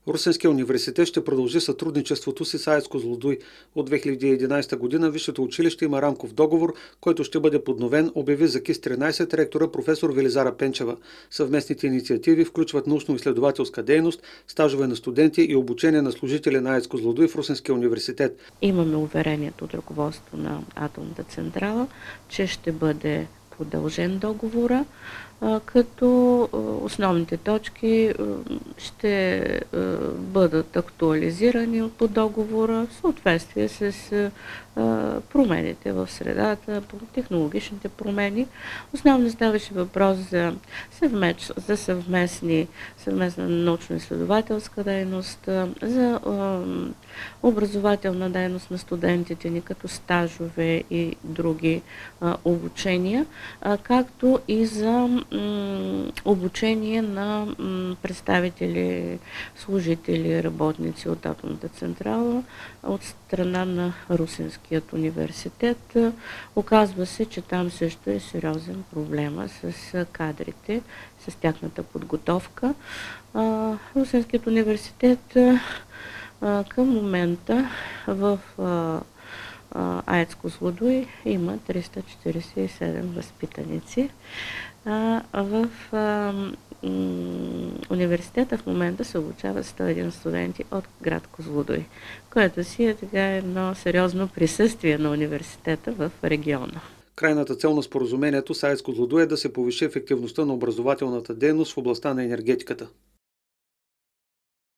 Русенския университет ще продължи сътрудничеството си с АЕЦ Козлодуй. От 2011 година Висшето училище има рамков договор, който ще бъде подновен, обяви за КИС-13 ректора професор Велизара Пенчева. Съвместните инициативи включват научно-изследователска дейност, стажове на студенти и обучение на служители на АЕЦ Козлодуй в Русенския университет. Имаме уверението от ръководството на атомната централа, че ще бъде продължен договора, като основните точки ще бъдат актуализирани по договора в съответствие с промените в средата, технологичните промени. Основно ставаше въпрос за съвместна научно-изследователска дейност, за образователна дейност на студентите ни, като стажове и други обучения, както и за обучение на представители, служители, работници от атомната централа от страна на Русенският университет. Оказва се, че там също е сериозен проблема с кадрите, с тяхната подготовка. Русенският университет към момента в АЕЦ Козлодуй има 347 възпитаници. В университета в момента се обучават 101 студенти от град Козлодуй, което си е така едно сериозно присъствие на университета в региона. Крайната цел на споразумението с АЕЦ Козлодуй е да се повиши ефективността на образователната дейност в областта на енергетиката.